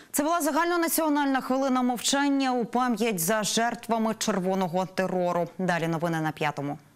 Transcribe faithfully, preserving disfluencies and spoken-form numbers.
Це була загальнонаціональна хвилина мовчання у пам'ять за жертвами червоного терору. Далі новини на п'ятому.